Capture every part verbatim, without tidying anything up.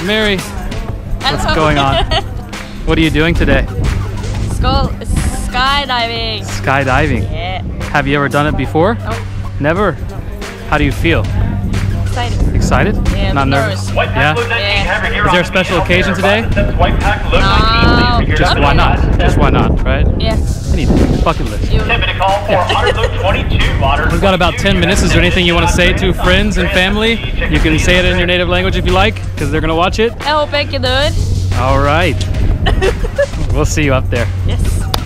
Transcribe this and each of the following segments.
Mary, what's going on? What are you doing today? Skull, skydiving. Skydiving? Yeah. Have you ever done it before? Nope. Never? How do you feel? Excited. Excited? Yeah, Not nervous? nervous. Yeah? Yeah. Is there a special occasion today? No. Just why not? Just why not, right? Yeah. Anything. Bucket list. You. We've got about ten minutes. Is there anything you want to say to friends and family? You can say it in your native language if you like, because they're going to watch it. I hope I can do it. All right. We'll see you up there. Yes.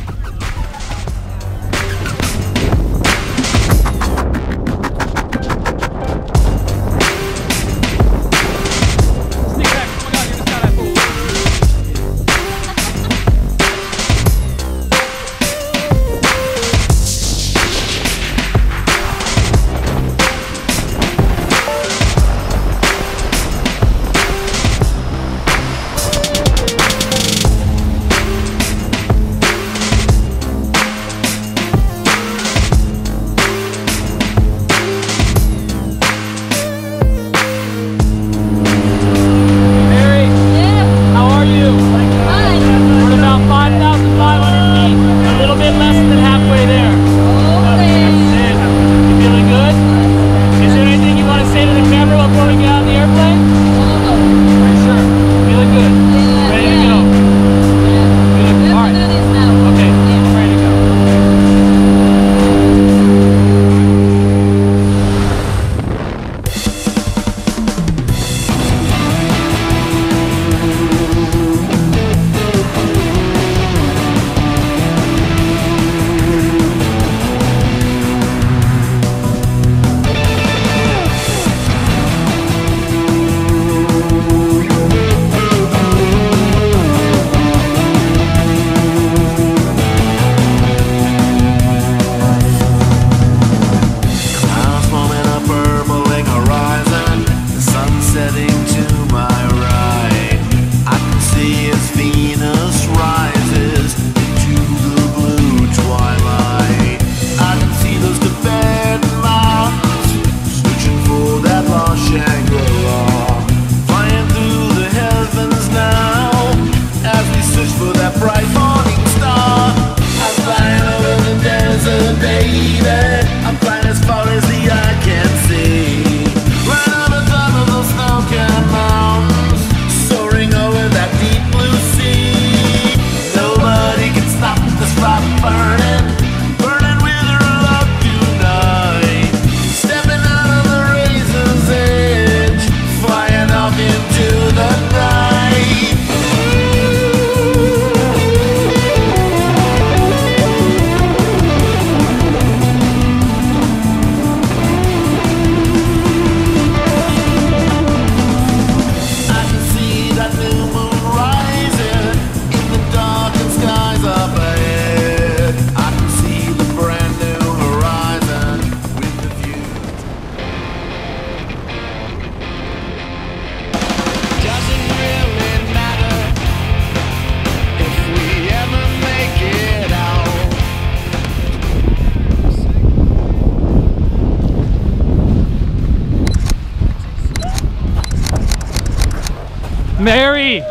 Mary,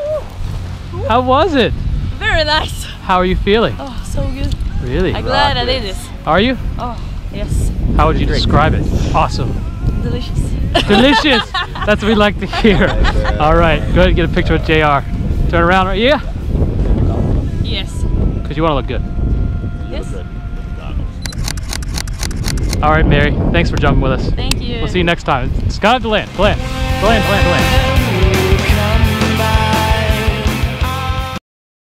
how was it? Very nice. How are you feeling? Oh, so good. Really? I'm glad I did this. Are you? Oh, yes. How would you describe it? Awesome. Delicious. Delicious. That's what we like to hear. All right, go ahead and get a picture with J R. Turn around, right? Yeah. Yes. Because you want to look good. Yes. All right, Mary. Thanks for jumping with us. Thank you. We'll see you next time. Sky to land. Land. Land. Land. Land.